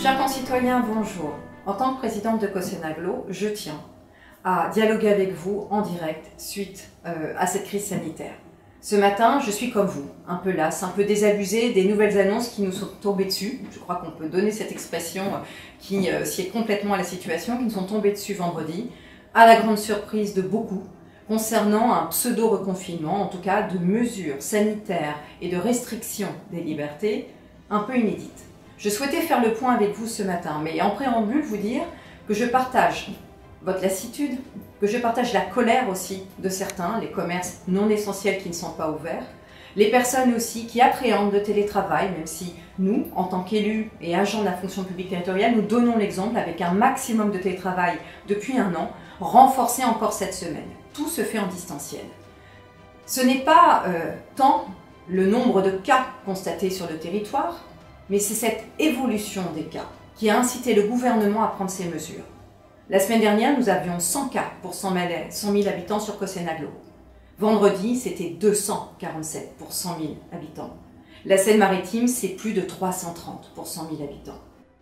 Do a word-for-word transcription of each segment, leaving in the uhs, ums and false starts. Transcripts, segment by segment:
Chers concitoyens, bonjour. En tant que présidente de Cossenaglo, je tiens à dialoguer avec vous en direct suite euh, à cette crise sanitaire. Ce matin, je suis comme vous, un peu lasse, un peu désabusée des nouvelles annonces qui nous sont tombées dessus. Je crois qu'on peut donner cette expression qui euh, sied complètement à la situation, qui nous sont tombées dessus vendredi, à la grande surprise de beaucoup, concernant un pseudo-reconfinement, en tout cas de mesures sanitaires et de restrictions des libertés un peu inédites. Je souhaitais faire le point avec vous ce matin, mais en préambule, vous dire que je partage votre lassitude, que je partage la colère aussi de certains, les commerces non essentiels qui ne sont pas ouverts, les personnes aussi qui appréhendent le télétravail, même si nous, en tant qu'élus et agents de la fonction publique territoriale, nous donnons l'exemple avec un maximum de télétravail depuis un an, renforcé encore cette semaine. Tout se fait en distanciel. Ce n'est pas euh, tant le nombre de cas constatés sur le territoire, mais c'est cette évolution des cas qui a incité le gouvernement à prendre ces mesures. La semaine dernière, nous avions cent cas pour cent mille habitants sur Cossenaglo. Vendredi, c'était deux cent quarante-sept pour cent mille habitants. La Seine-Maritime, c'est plus de trois cent trente pour cent mille habitants.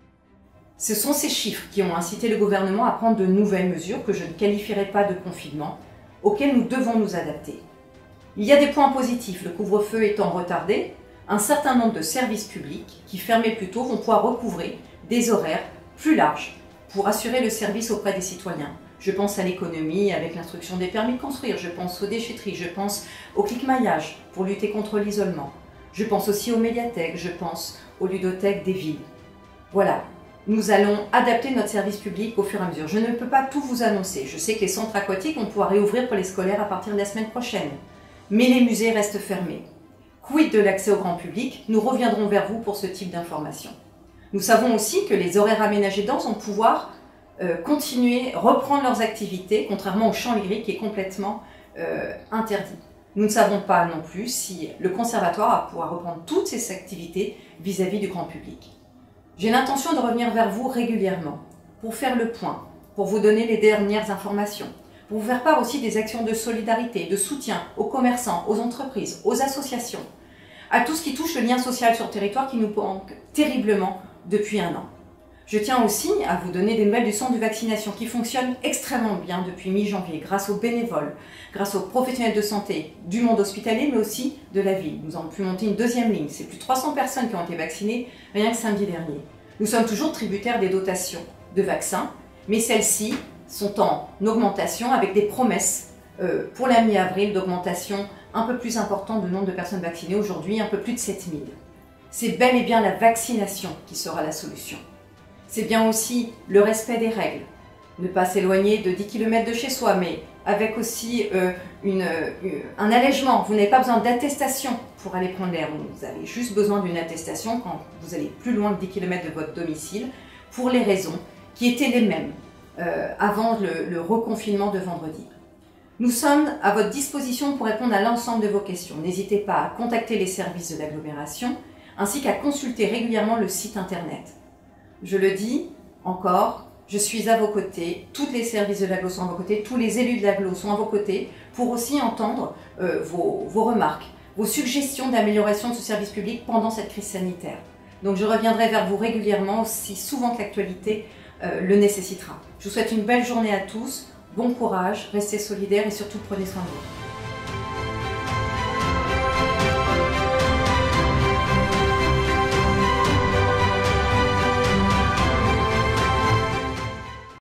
Ce sont ces chiffres qui ont incité le gouvernement à prendre de nouvelles mesures que je ne qualifierais pas de confinement, auxquelles nous devons nous adapter. Il y a des points positifs, le couvre-feu étant retardé, un certain nombre de services publics qui fermaient plus tôt vont pouvoir recouvrer des horaires plus larges pour assurer le service auprès des citoyens. Je pense à l'économie avec l'instruction des permis de construire, je pense aux déchetteries, je pense au clic-maillage pour lutter contre l'isolement. Je pense aussi aux médiathèques, je pense aux ludothèques des villes. Voilà, nous allons adapter notre service public au fur et à mesure. Je ne peux pas tout vous annoncer. Je sais que les centres aquatiques vont pouvoir réouvrir pour les scolaires à partir de la semaine prochaine. Mais les musées restent fermés. Quid de l'accès au grand public? Nous reviendrons vers vous pour ce type d'informations. Nous savons aussi que les horaires aménagés denses vont pouvoir euh, continuer, reprendre leurs activités, contrairement au chant lyrique qui est complètement euh, interdit. Nous ne savons pas non plus si le conservatoire va pouvoir reprendre toutes ses activités vis-à-vis du grand public. J'ai l'intention de revenir vers vous régulièrement pour faire le point, pour vous donner les dernières informations, pour vous faire part aussi des actions de solidarité, de soutien aux commerçants, aux entreprises, aux associations, à tout ce qui touche le lien social sur le territoire qui nous manque terriblement depuis un an. Je tiens aussi à vous donner des nouvelles du centre de vaccination qui fonctionne extrêmement bien depuis mi-janvier grâce aux bénévoles, grâce aux professionnels de santé du monde hospitalier mais aussi de la ville. Nous avons pu monter une deuxième ligne. C'est plus de trois cents personnes qui ont été vaccinées rien que samedi dernier. Nous sommes toujours tributaires des dotations de vaccins, mais celles-ci sont en augmentation avec des promesses euh, pour la mi-avril d'augmentation un peu plus importante du nombre de personnes vaccinées, aujourd'hui un peu plus de sept mille. C'est bel et bien la vaccination qui sera la solution. C'est bien aussi le respect des règles, ne pas s'éloigner de dix kilomètres de chez soi, mais avec aussi euh, une, euh, un allègement. Vous n'avez pas besoin d'attestation pour aller prendre l'air, vous avez juste besoin d'une attestation quand vous allez plus loin de dix kilomètres de votre domicile, pour les raisons qui étaient les mêmes euh, avant le, le reconfinement de vendredi. Nous sommes à votre disposition pour répondre à l'ensemble de vos questions. N'hésitez pas à contacter les services de l'agglomération, ainsi qu'à consulter régulièrement le site internet. Je le dis encore, je suis à vos côtés, tous les services de l'agglo sont à vos côtés, tous les élus de l'agglo sont à vos côtés pour aussi entendre euh, vos, vos remarques, vos suggestions d'amélioration de ce service public pendant cette crise sanitaire. Donc je reviendrai vers vous régulièrement, aussi souvent que l'actualité euh, le nécessitera. Je vous souhaite une belle journée à tous, bon courage, restez solidaires et surtout prenez soin de vous.